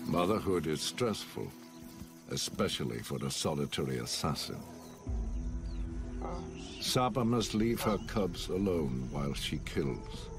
Motherhood is stressful, especially for the solitary assassin. Saba must leave her cubs alone while she kills.